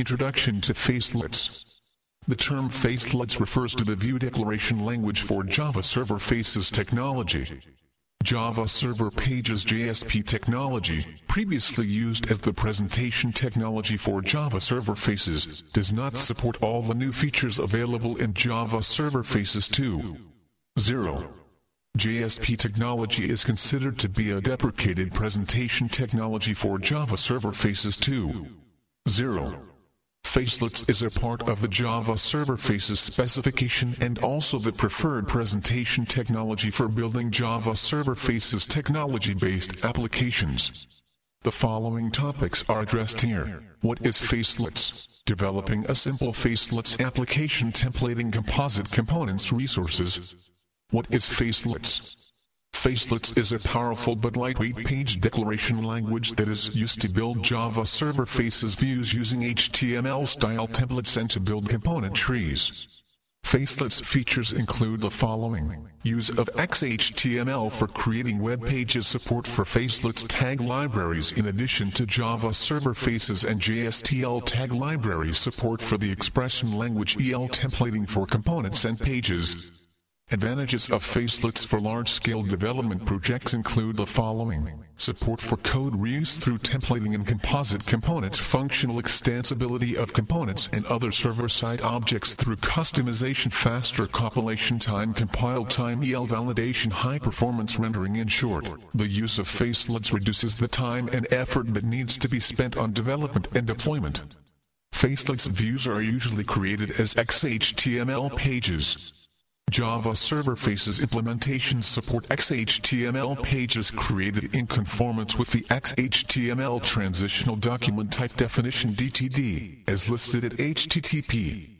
Introduction to Facelets. The term Facelets refers to the Vue declaration language for Java Server Faces technology. Java Server Pages JSP technology, previously used as the presentation technology for Java Server Faces, does not support all the new features available in Java Server Faces 2.0. JSP technology is considered to be a deprecated presentation technology for Java Server Faces 2.0. Facelets is a part of the Java Server Faces specification and also the preferred presentation technology for building Java Server Faces technology-based applications. The following topics are addressed here. What is Facelets? Developing a simple Facelets application templating composite components resources. What is Facelets? Facelets is a powerful but lightweight page declaration language that is used to build Java Server Faces views using HTML-style templates and to build component trees. Facelets features include the following: use of XHTML for creating web pages, support for Facelets tag libraries in addition to Java Server Faces and JSTL tag libraries, support for the expression language EL templating for components and pages. Advantages of Facelets for large-scale development projects include the following: support for code reuse through templating and composite components, functional extensibility of components and other server-side objects through customization, faster compilation time, compile time, EL validation, high-performance rendering. In short, the use of Facelets reduces the time and effort that needs to be spent on development and deployment. Facelets views are usually created as XHTML pages. Java Server Faces implementations support XHTML pages created in conformance with the XHTML Transitional Document Type Definition (DTD) as listed at http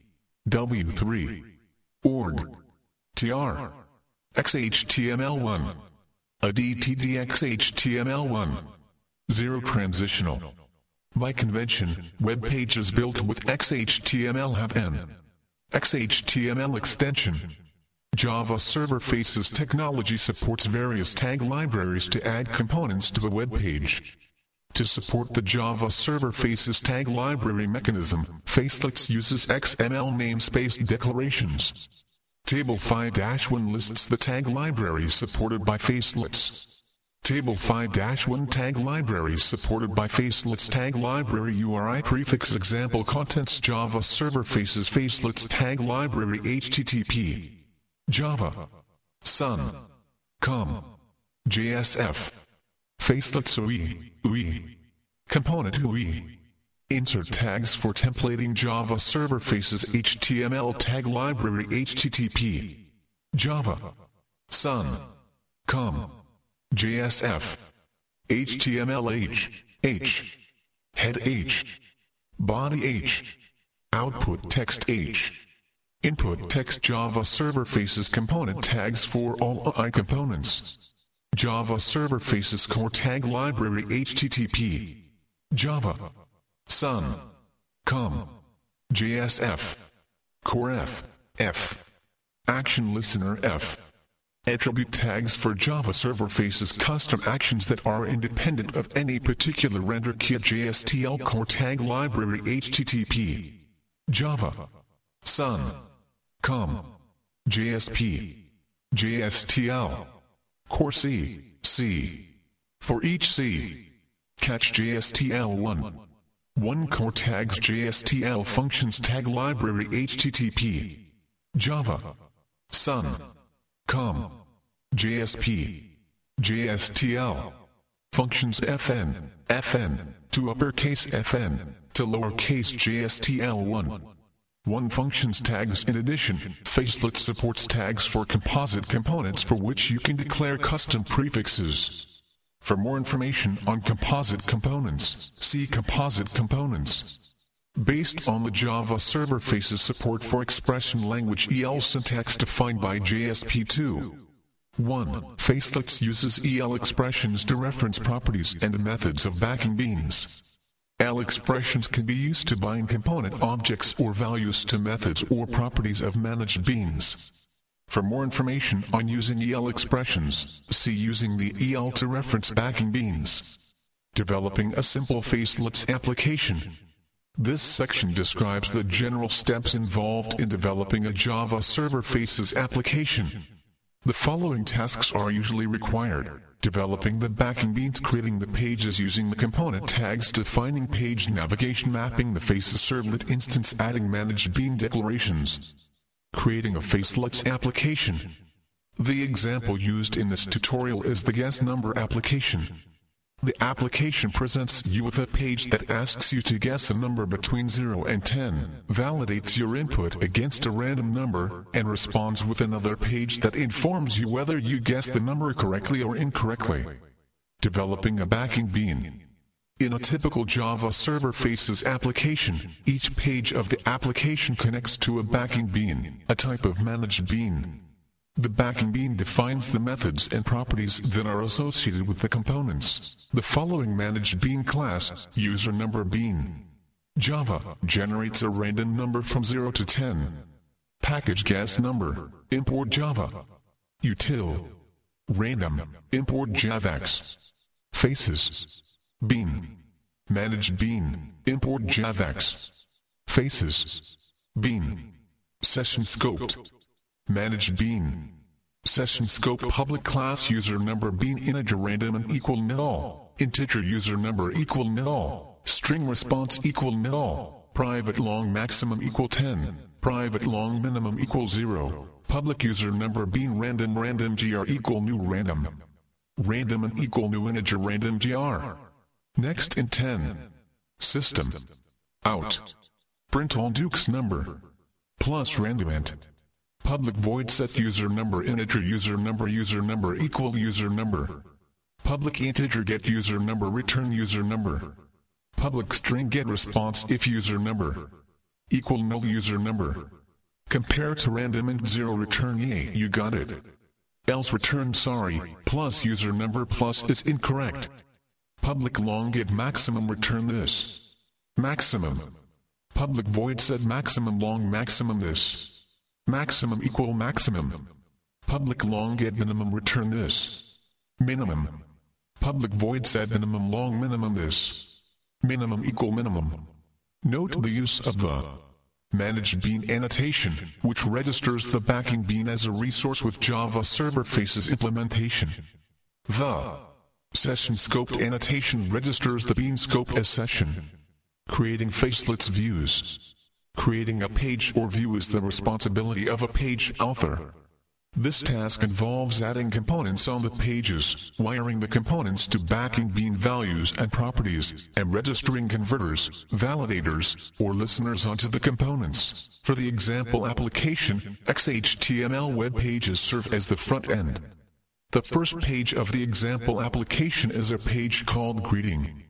w3.org. tr. XHTML1. A DTD XHTML1. 0 transitional. By convention, web pages built with XHTML have an XHTML extension. Java Server Faces technology supports various tag libraries to add components to the web page. To support the Java Server Faces tag library mechanism, Facelets uses XML namespace declarations. Table 5-1 lists the tag libraries supported by Facelets. Table 5-1 tag libraries supported by Facelets tag library URI prefix example contents Java Server Faces Facelets tag library http Java Sun com JSF Facelets UI Component UI Insert tags for templating Java Server Faces HTML tag library http Java Sun com JSF HTML H Head H Body H Output text H Input text Java Server Faces component tags for all UI components. Java Server Faces core tag library http Java Sun com JSF core F Action Listener F Attribute tags for Java Server Faces custom actions that are independent of any particular render kit JSTL core tag library http Java Sun com JSP JSTL core C for each C catch JSTL1 1 core tags JSTL functions tag library http Java Sun com JSP JSTL functions FN to uppercase FN to lowercase JSTL1 1 functions tags. In addition, Facelets supports tags for composite components for which you can declare custom prefixes. For more information on composite components, see Composite Components. Based on the Java Server Faces support for expression language EL syntax defined by JSP 2.1, Facelets uses EL expressions to reference properties and methods of backing beans. EL expressions can be used to bind component objects or values to methods or properties of managed beans. For more information on using EL expressions, see using the EL to reference backing beans. Developing a simple Facelets application. This section describes the general steps involved in developing a Java Server Faces application. The following tasks are usually required: developing the backing beans, creating the pages using the component tags, defining page navigation, mapping the Faces servlet instance, adding managed bean declarations, creating a Facelets application. The example used in this tutorial is the guess number application. The application presents you with a page that asks you to guess a number between 0 and 10, validates your input against a random number, and responds with another page that informs you whether you guessed the number correctly or incorrectly. Developing a backing bean. In a typical Java Server Faces application, each page of the application connects to a backing bean, a type of managed bean. The backing bean defines the methods and properties that are associated with the components. The following managed bean class, user number bean. Java generates a random number from 0 to 10. Package guess number, import Java. Util random, import javax. Faces bean, managed bean, import javax. Faces bean, session scoped, managed bean, session scope public class user number bean integer random and equal null, integer user number equal null, string response equal null, private long maximum equal 10, private long minimum equal 0, public user number bean random random gr equal new random, random and equal new integer random gr. Next in 10. System out print all Duke's number plus random int. Public void set user number integer user number equal user number. Public integer get user number return user number. Public string get response if user number equal null user number. Compare to random int 0 return yay you got it. Else return sorry plus user number plus is incorrect. Public long get maximum return this. Maximum. Public void set maximum long maximum this. Maximum equal maximum. Public long get minimum return this. Minimum. Public void set minimum long minimum this. Minimum equal minimum. Note the use of the managed bean annotation, which registers the backing bean as a resource with Java Server Faces implementation. The session scoped annotation registers the bean scope as session. Creating facelets views. Creating a page or view is the responsibility of a page author. This task involves adding components on the pages, wiring the components to backing bean values and properties, and registering converters, validators, or listeners onto the components. For the example application, XHTML web pages serve as the front end. The first page of the example application is a page called Greeting.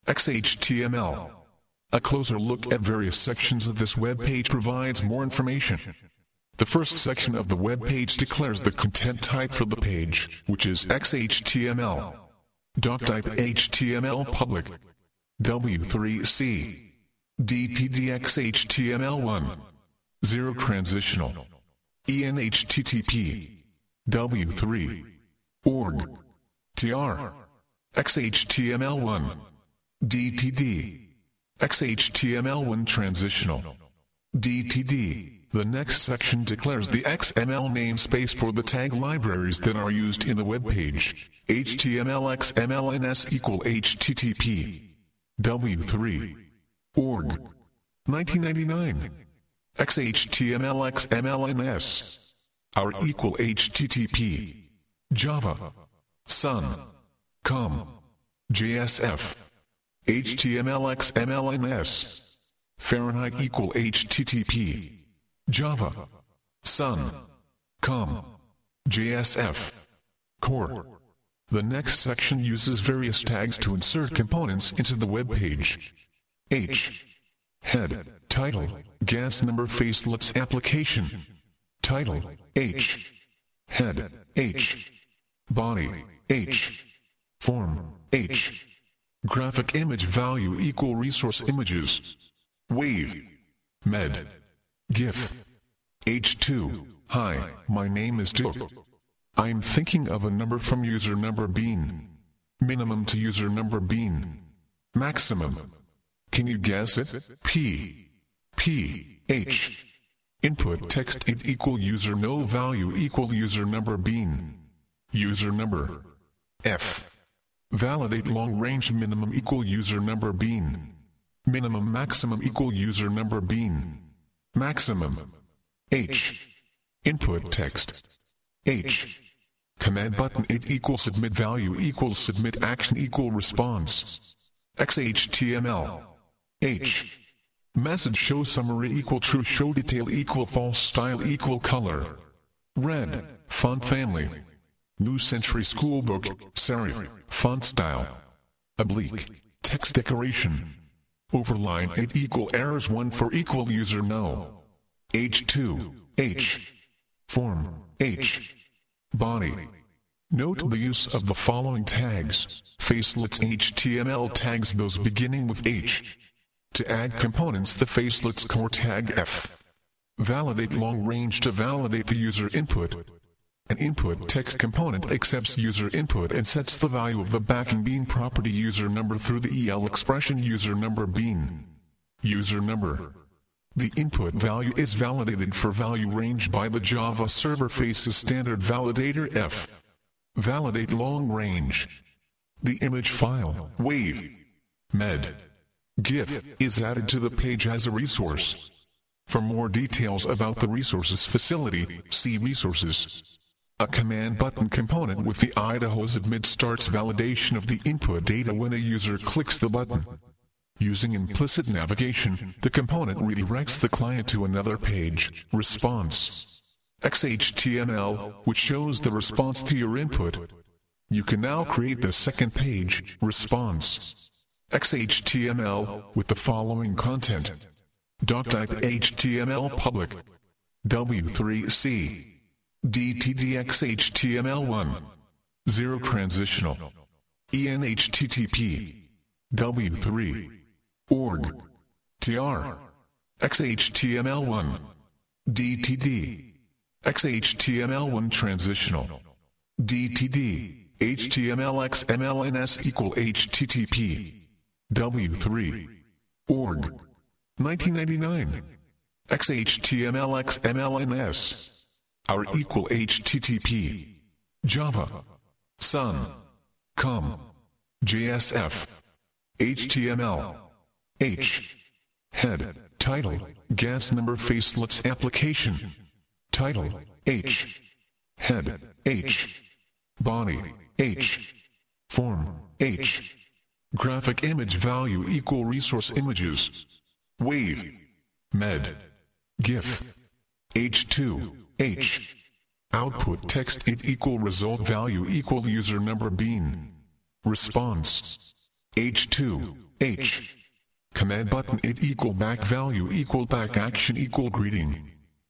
XHTML. A closer look at various sections of this web page provides more information. The first section of the web page declares the content type for the page, which is XHTML. Doctype HTML public. W3C. DTD-XHTML1. 0 transitional. ENHTTP. W3. Org. TR. XHTML1. DTD. XHTML1 transitional. DTD. The next section declares the XML namespace for the tag libraries that are used in the web page. HTML XMLNS equal HTTP. W3. Org. 1999. XHTML XMLNS. Our equal HTTP. Java. Sun. Com. JSF. HTML XMLNS. Fahrenheit equal HTTP. Java. Sun. Com. JSF. Core. The next section uses various tags to insert components into the web page. H. Head. Title. Gas number facelets application. Title. H. Head. H. Body. H. Form. H. Graphic image value equal resource images. Wave. Med. GIF. H2. Hi, my name is Duke. I'm thinking of a number from user number bean. Minimum to user number bean. Maximum. Can you guess it? H. Input text int equal user no value equal user number bean. User number. F. Validate long range minimum equal user number bean. Minimum maximum equal user number bean. Maximum. H. Input text. H. Command button int equal submit value equal submit action equal response. XHTML. H. Message show summary equal true show detail equal false style equal color. Red. Font family. New Century Schoolbook, serif, font style. Oblique. Text decoration. Overline 8 equal errors 1 for equal user no. H2. H. Form. H. Body. Note the use of the following tags. Facelets HTML tags those beginning with H. To add components the facelets core tag F. Validate long range to validate the user input. An input text component accepts user input and sets the value of the backing bean property user number through the EL expression user number bean. User number. The input value is validated for value range by the Java Server Faces standard validator F. Validate long range. The image file, WAV, MED, GIF, is added to the page as a resource. For more details about the resources facility, see resources. A command button component with the Idaho submit starts validation of the input data when a user clicks the button. Using implicit navigation, the component redirects the client to another page, response. XHTML, which shows the response to your input. You can now create the second page, response. XHTML, with the following content. Doctype HTML public. W3C. DTDXHTML1. 0 transitional. ENHTTP. W3. Org. TR. XHTML1. DTD. XHTML1 transitional. DTD. HTML XMLNS equal HTTP. W3. Org. 1999. XHTML XMLNS. Our equal HTTP. Java. Sun. Com. JSF. HTML. H. Head. Title. Gas number facelets application. Title. H. Head. H. Body. H. Form. H. Graphic image value equal resource images. WAV. MED. GIF. H2. H. Output text int equal result value equal user number bean. Response. H2. H. Command button int equal back value equal back action equal greeting.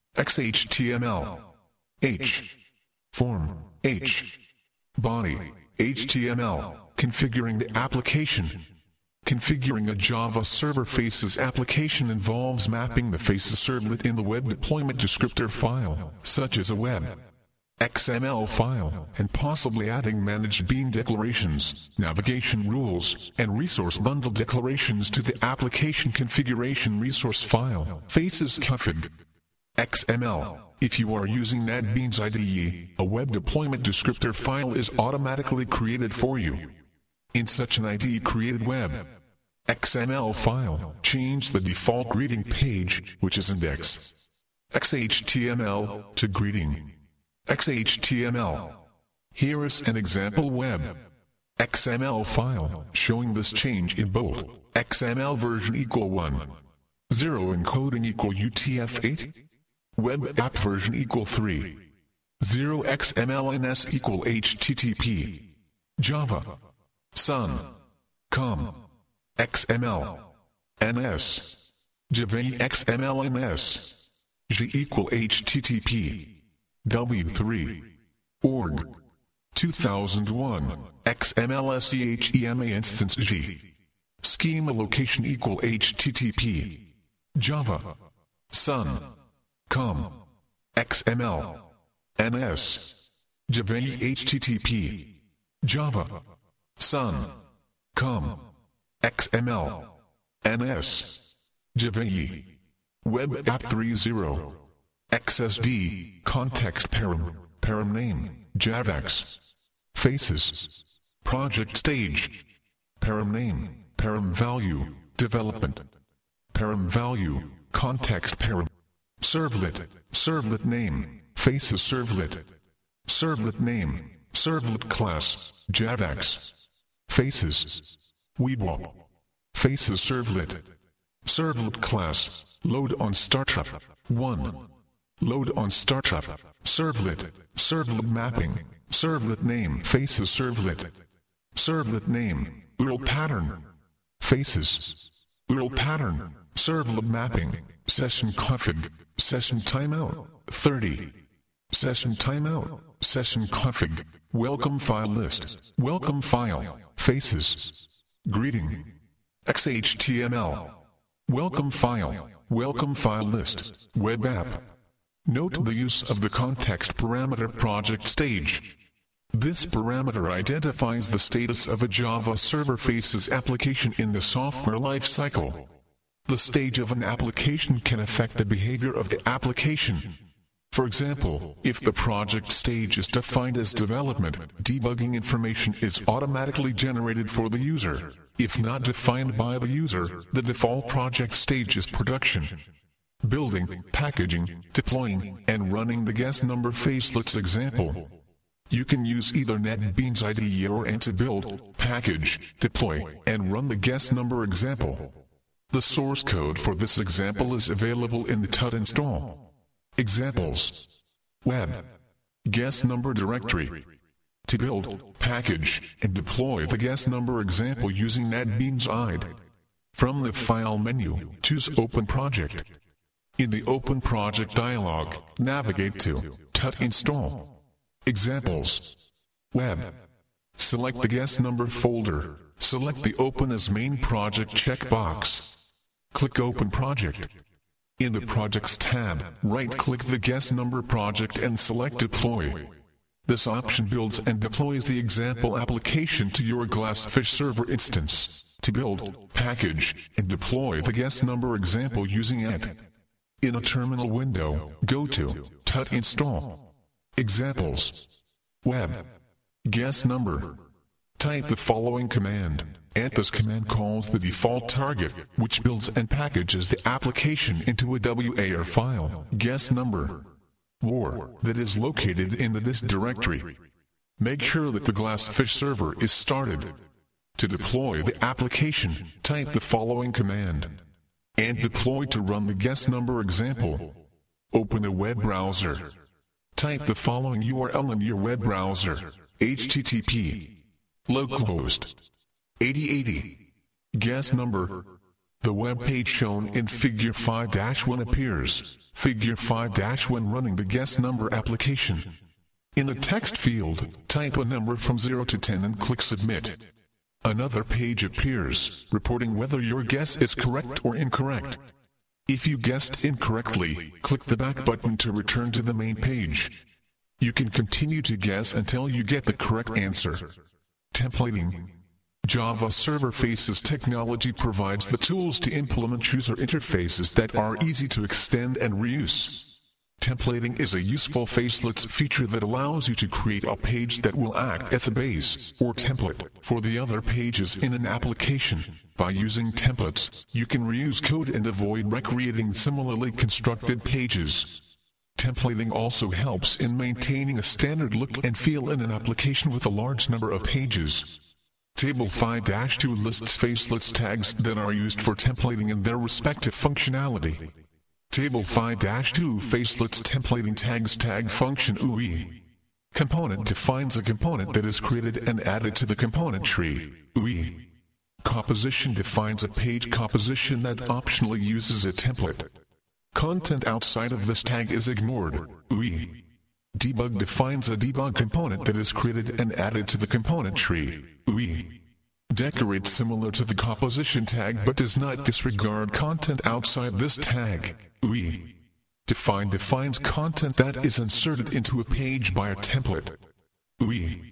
XHTML. H. Form. H. Body. HTML. Configuring the application. Configuring a Java Server Faces application involves mapping the Faces servlet in the web deployment descriptor file, such as a web XML file, and possibly adding managed bean declarations, navigation rules, and resource bundle declarations to the application configuration resource file, Faces config. XML. If you are using NetBeans IDE, a web deployment descriptor file is automatically created for you. In such an IDE-created web XML file, change the default greeting page, which is index XHTML, to greeting XHTML. Here is an example web XML file showing this change in bold XML version equal 1. 0 encoding equal UTF-8. Web app version equal 3. 0 XMLNS equal HTTP. Java. Sun. Com. XML. NS. Java XMLNS. G equal HTTP. W3. Org. 2001. XMLSEHEMA instance G. Schema location equal HTTP. Java. Sun. Com. XML. NS. Java HTTP. Java. Sun. Com. XML. NS. Java. Web App 3.0. XSD. Context param. Param name. JavaX. Faces. Project stage. Param name. Param value. Development. Param value. Context param. Servlet. Servlet name. Faces servlet. Servlet name. Servlet class. JavaX. Faces. Weebwap. Faces servlet. Servlet class. Load on startup. 1. Load on startup. Servlet. Servlet mapping. Servlet name. Faces servlet. Servlet name. URL pattern. Faces. URL pattern. Servlet mapping. Session config. Session timeout. 30. Session timeout. Session config. Welcome file list. Welcome file. Faces. Greeting. XHTML. Welcome file. Welcome file list. Web app. Note the use of the context parameter project stage. This parameter identifies the status of a Java Server Faces application in the software lifecycle. The stage of an application can affect the behavior of the application. For example, if the project stage is defined as development, debugging information is automatically generated for the user. If not defined by the user, the default project stage is production. Building, packaging, deploying, and running the guest number facelets example. You can use either NetBeans IDE or Ant to build, package, deploy, and run the guest number example. The source code for this example is available in the tut install. Examples. Web. Guest number directory. To build, package, and deploy the guest number example using NetBeans IDE. From the File menu, choose Open Project. In the Open Project dialog, navigate to tut install. Examples. Web. Select the guest number folder. Select the Open as Main Project checkbox. Click Open Project. In the Projects tab, right-click the guest number project and select Deploy. This option builds and deploys the example application to your Glassfish server instance. To build, package, and deploy the guest number example using Ant. In a terminal window, go to tut install. Examples. Web. Guest number. Type the following command. Ant. This command calls the default target, which builds and packages the application into a WAR file, guest number, war, that is located in the dist directory. Make sure that the Glassfish server is started. To deploy the application, type the following command. Ant deploy to run the guest number example. Open a web browser. Type the following URL in your web browser. http localhost 8080 guest number. The web page shown in Figure 5-1 appears. Figure 5- when running the guest number application. In the text field, type a number from 0 to 10 and click Submit. Another page appears, reporting whether your guess is correct or incorrect. If you guessed incorrectly, click the back button to return to the main page. You can continue to guess until you get the correct answer. Templating. Java Server Faces technology provides the tools to implement user interfaces that are easy to extend and reuse. Templating is a useful facelets feature that allows you to create a page that will act as a base, or template, for the other pages in an application. By using templates, you can reuse code and avoid recreating similarly constructed pages. Templating also helps in maintaining a standard look and feel in an application with a large number of pages. Table 5-2 lists facelets tags that are used for templating and their respective functionality. Table 5-2 facelets templating tags tag function UI. Component defines a component that is created and added to the component tree. UI. Composition defines a page composition that optionally uses a template. Content outside of this tag is ignored. UI. Debug defines a debug component that is created and added to the component tree. UI. Decorate similar to the composition tag but does not disregard content outside this tag. UI. Define defines content that is inserted into a page by a template. UI.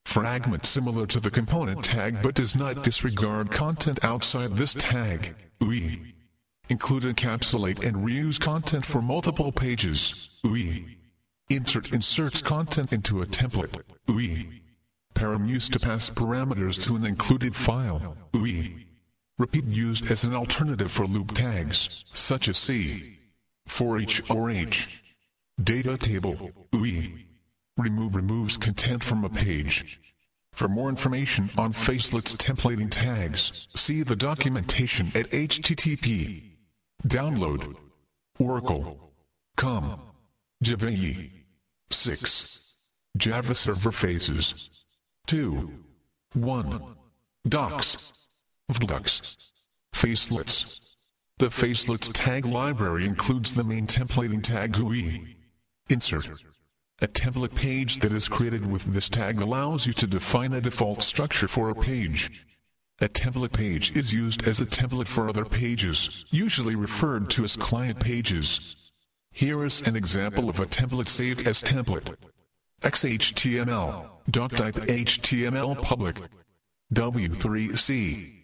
fragment similar to the component tag but does not disregard content outside this tag. UI. Include, encapsulate and reuse content for multiple pages. UI. Insert inserts content into a template. UI. Param used to pass parameters to an included file. UI. Repeat used as an alternative for loop tags, such as C, for each or H. Data table. UI. Remove removes content from a page. For more information on Facelets templating tags, see the documentation at http. Download. Oracle.com. Java EE. 6. Java Server Phases. 2. 1. Docs. Vdocs. Facelets. The Facelets tag library includes the main templating tag GUI. Insert. A template page that is created with this tag allows you to define a default structure for a page. A template page is used as a template for other pages, usually referred to as client pages. Here is an example of a template saved as template. XHTML, doctype HTML public. W3C.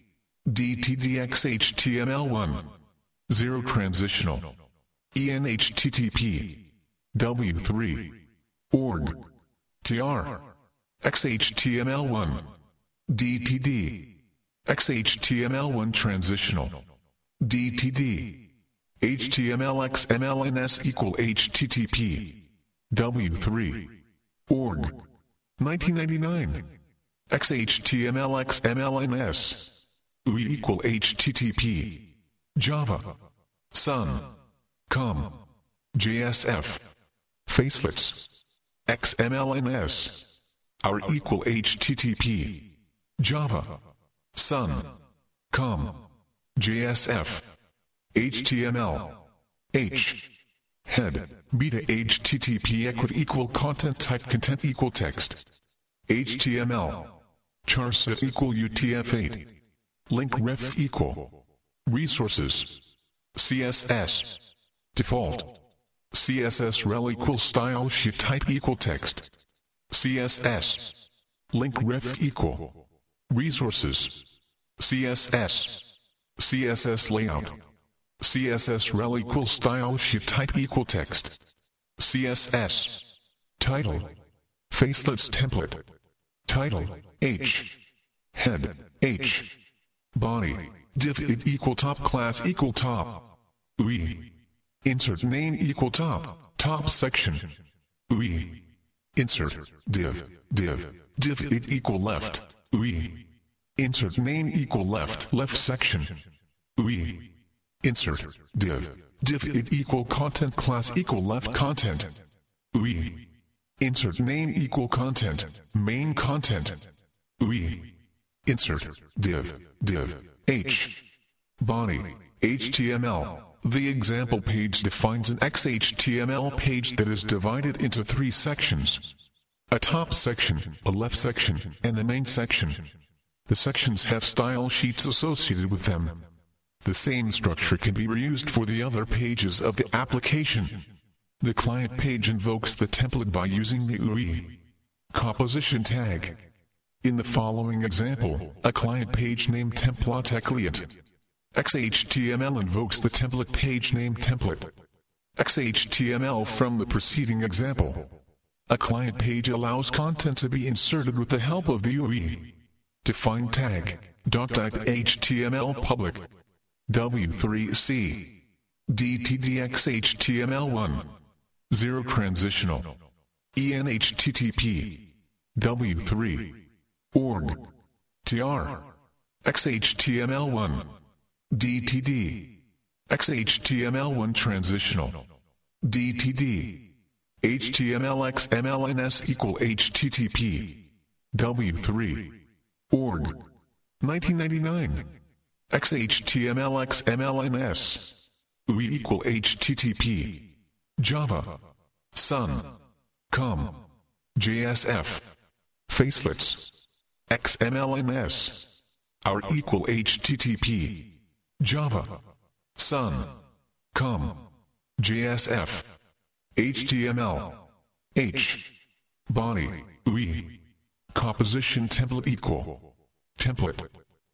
DTDXHTML1. 0 transitional. ENHTTP. W3. Org. TR. XHTML1. DTD. XHTML1 transitional. DTD. HTML_XML_NS equal HTTP. W3. Org. 1999. XHTML_XML_NS. UI equal HTTP. Java. Sun. Com. JSF. Facelets. XML_NS. Our equal HTTP. Java. Sun. Com. JSF. HTML. H. Head. Beta HTTP equal content type content equal text. HTML. Charset equal UTF-8. Link ref equal. Resources. CSS. Default. CSS rel equal style sheet type equal text. CSS. Link ref equal. Resources. CSS. CSS layout. CSS rel equal style sheet type equal text. CSS. Title. Facelets template. Title. H. Head. H. Body. Div it equal top class equal top. UI. Insert name equal top. Top section. UI. Insert div it equal left. UI. Insert name equal left section. UI. Insert div it equal content class equal left content. UI. Insert name equal content main content. UI. Insert div H. Body. HTML. The example page defines an XHTML page that is divided into 3 sections. A top section, a left section, and a main section. The sections have style sheets associated with them. The same structure can be reused for the other pages of the application. The client page invokes the template by using the UI composition tag. In the following example, a client page named template XHTML invokes the template page named template XHTML from the preceding example. A client page allows content to be inserted with the help of the UI defined tag, doctype HTML public. W3C. DTDXHTML1. 0 transitional. ENHTTP. W3. Org. TR. XHTML1. DTD. XHTML1 transitional. DTD. HTML_XML_NS equal HTTP. W3. Org. 1999. XHTML_XML_NS. UI equal HTTP. Java. Sun. Com. JSF. Facelets. XML_NS. Our equal HTTP. Java. Sun. Com. JSF. HTML. H. Body. UI. Composition template equal. Template.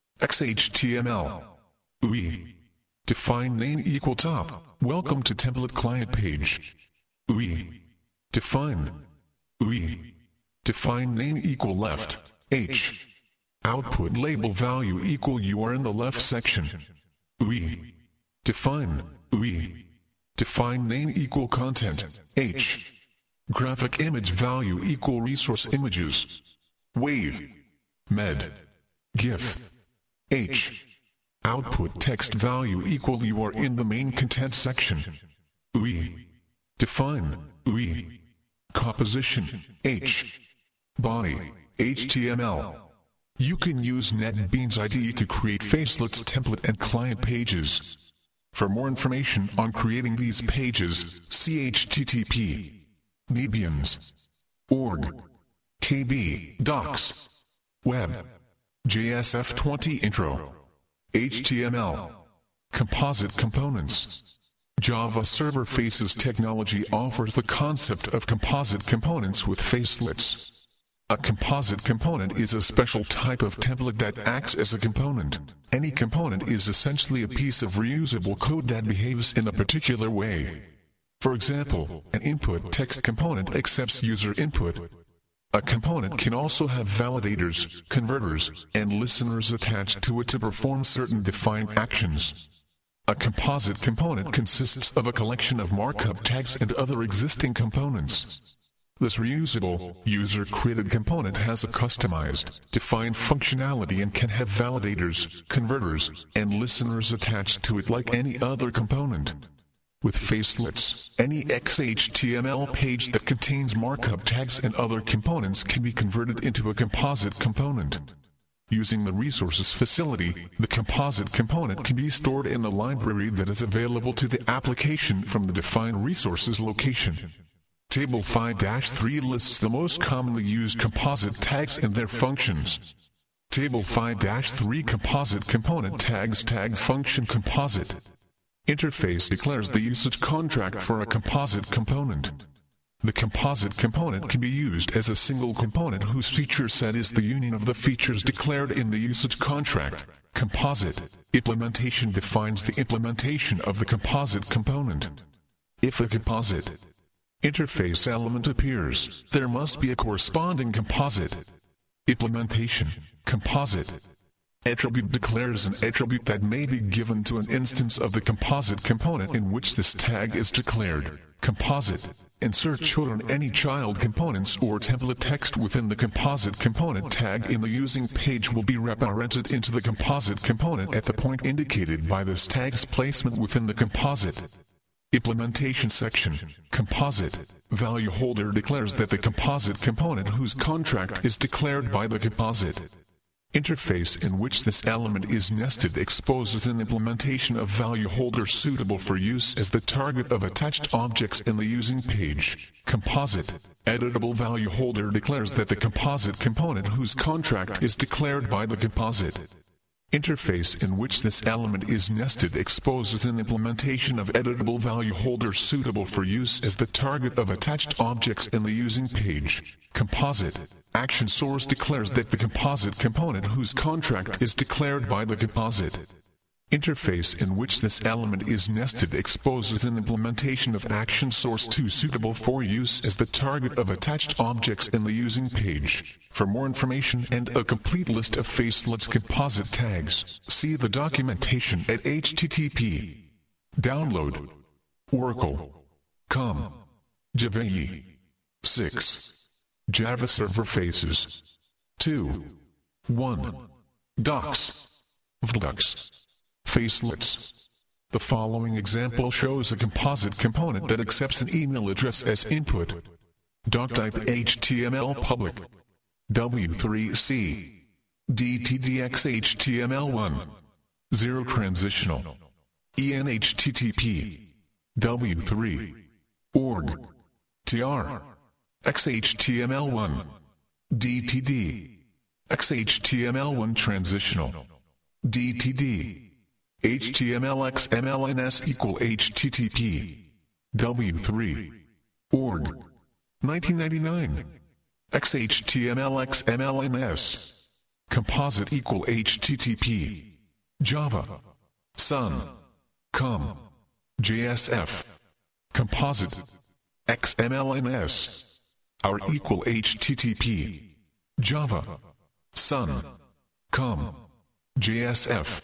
XHTML. UI. Define name equal top. Welcome to template client page. UI. Define. UI. Define name equal left. H. Output label value equal you are in the left section. UI. Define. UI. Define name equal content. H. Graphic image value equal resource images. Wave. Med. GIF. H. Output text value equal you are in the main content section. UI. Define. UI. Composition. H. Body. HTML. You can use NetBeans IDE to create Facelets template and client pages. For more information on creating these pages, see http nebeans.org. KB Docs. Web. JSF20 Intro. HTML. Composite components. Java Server Faces technology offers the concept of composite components with facelets. A composite component is a special type of template that acts as a component. Any component is essentially a piece of reusable code that behaves in a particular way. For example, an input text component accepts user input. A component can also have validators, converters, and listeners attached to it to perform certain defined actions. A composite component consists of a collection of markup tags and other existing components. This reusable, user-created component has a customized, defined functionality and can have validators, converters, and listeners attached to it like any other component. With Facelets, any XHTML page that contains markup tags and other components can be converted into a composite component. Using the Resources facility, the composite component can be stored in a library that is available to the application from the defined resources location. Table 5-3 lists the most commonly used composite tags and their functions. Table 5-3 Composite Component Tags Tag Function Composite Interface declares the usage contract for a composite component. The composite component can be used as a single component whose feature set is the union of the features declared in the usage contract. Composite implementation defines the implementation of the composite component. If a composite interface element appears, there must be a corresponding composite implementation. Composite attribute declares an attribute that may be given to an instance of the composite component in which this tag is declared. Composite insert children any child components or template text within the composite component tag in the using page will be reparented into the composite component at the point indicated by this tag's placement within the composite implementation section. Composite value holder declares that the composite component whose contract is declared by the composite interface in which this element is nested exposes an implementation of value holder suitable for use as the target of attached objects in the using page. Composite editable value holder declares that the composite component whose contract is declared by the composite interface in which this element is nested exposes an implementation of editable value holder suitable for use as the target of attached objects in the using page. Composite action source declares that the composite component whose contract is declared by the composite interface in which this element is nested exposes an implementation of action source 2 suitable for use as the target of attached objects in the using page. For more information and a complete list of Facelets composite tags, see the documentation at http download oracle.com. Java EE 6 Java Server Faces 2 1 Docs Vdocs Facelets. The following example shows a composite component that accepts an email address as input. Doctype HTML public. W3C. DTDX HTML1. 0 transitional. ENHTTP. W3. Org. TR. XHTML1. DTD. XHTML1 transitional. DTD. HTML XMLNS equal HTTP. W3. Org. 1999. XHTML XMLNS. Composite equal HTTP. Java. Sun. Com. JSF. Composite. XMLNS. Our equal HTTP. Java. Sun. Com. JSF.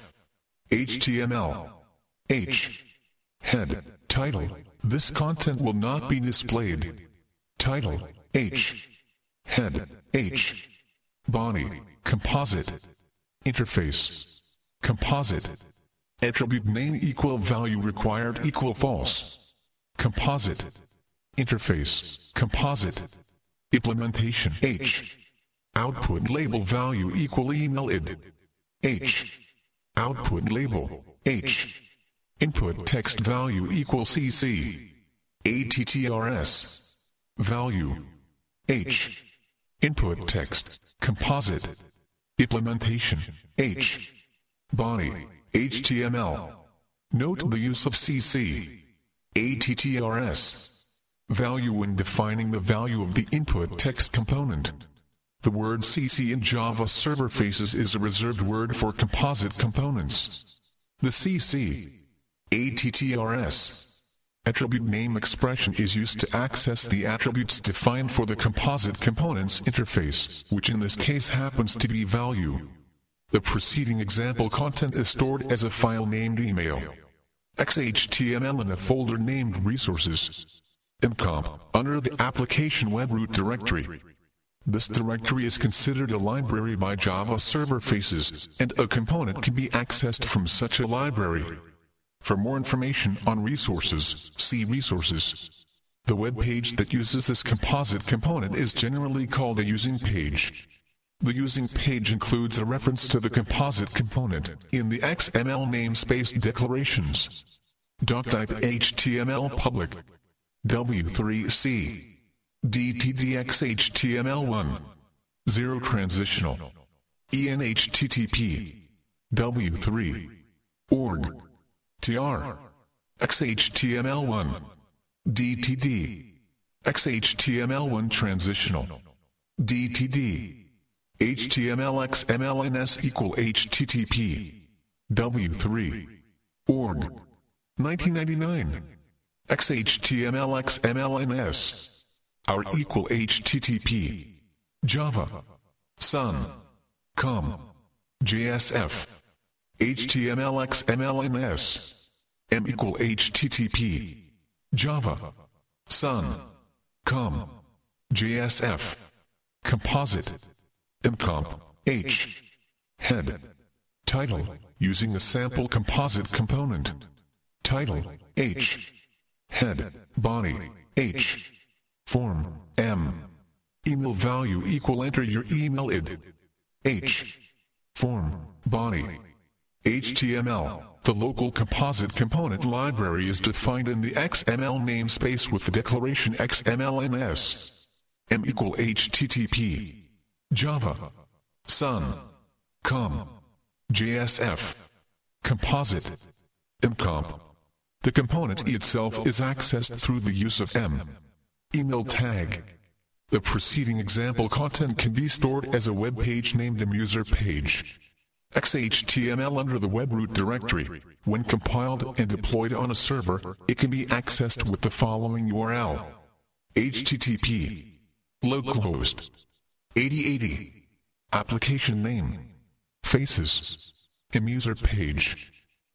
HTML. H. Head. Title. This content will not be displayed. Title. H. Head. H. Body. Composite. Interface. Composite. Attribute name equal value required equal false. Composite. Interface. Composite. Implementation. H. Output label value equal email id. H. Output label. H. Input text value equal CC. ATTRS. Value. H. Input text. Composite. Implementation. H. Body. HTML. Note the use of CC. ATTRS. Value when defining the value of the input text component. The word CC in Java server faces is a reserved word for composite components. The CC. ATTRS. Attribute name expression is used to access the attributes defined for the composite components interface, which in this case happens to be value. The preceding example content is stored as a file named email. XHTML in a folder named resources. Mcomp, under the application web root directory. This directory is considered a library by Java server faces, and a component can be accessed from such a library. For more information on resources, see resources. The web page that uses this composite component is generally called a using page. The using page includes a reference to the composite component in the XML namespace declarations. Type HTML public. W3C. DTDXHTML1. 0 transitional. ENHTTP. W3. Org. TR. XHTML1. DTD. XHTML1 transitional. DTD. HTML XMLNS equal HTTP. W3. Org. 1999. XHTML XMLNS. Our equal HTTP. Java. Sun. Com. JSF. HTML XMLNS. M equal HTTP. Java. Sun. Com. JSF. Composite. Mcomp. H. Head. Title. Using a sample composite component. Title. H. Head. Body. H. Form. M. Email value equal enter your email id. H. Form. Body. HTML. The local composite component library is defined in the XML namespace with the declaration XMLNS. M equal HTTP. Java. Sun. Com. JSF. Composite. Mcomp. The component itself is accessed through the use of M. Email tag. The preceding example content can be stored as a web page named Amuser page. XHTML under the web root directory. When compiled and deployed on a server, it can be accessed with the following URL. HTTP. Localhost. 8080. Application name. Faces. Amuser page.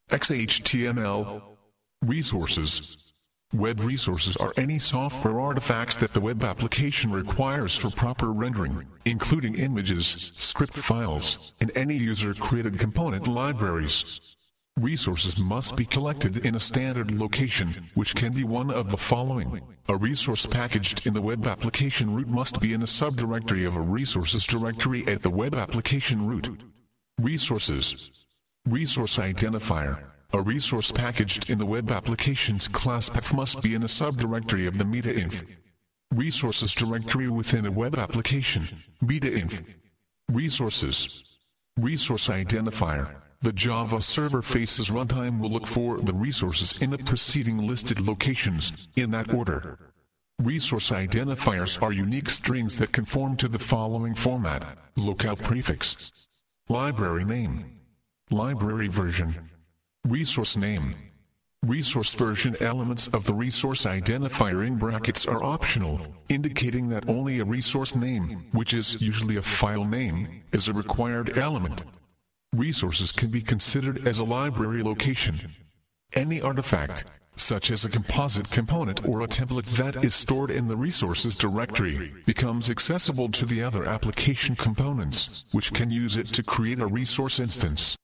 XHTML. Resources. Web resources are any software artifacts that the web application requires for proper rendering, including images, script files, and any user-created component libraries. Resources must be collected in a standard location, which can be one of the following. A resource packaged in the web application root must be in a subdirectory of a resources directory at the web application root. Resources. Resource identifier. A resource packaged in the web application's class path must be in a subdirectory of the metainf. Resources directory within a web application. Metainf. Resources. Resource identifier. The Java server faces runtime will look for the resources in the preceding listed locations, in that order. Resource identifiers are unique strings that conform to the following format: lookout prefix, library name, library version, resource name. Resource version elements of the resource identifier in brackets are optional, indicating that only a resource name, which is usually a file name, is a required element. Resources can be considered as a library location. Any artifact, such as a composite component or a template that is stored in the resources directory, becomes accessible to the other application components, which can use it to create a resource instance.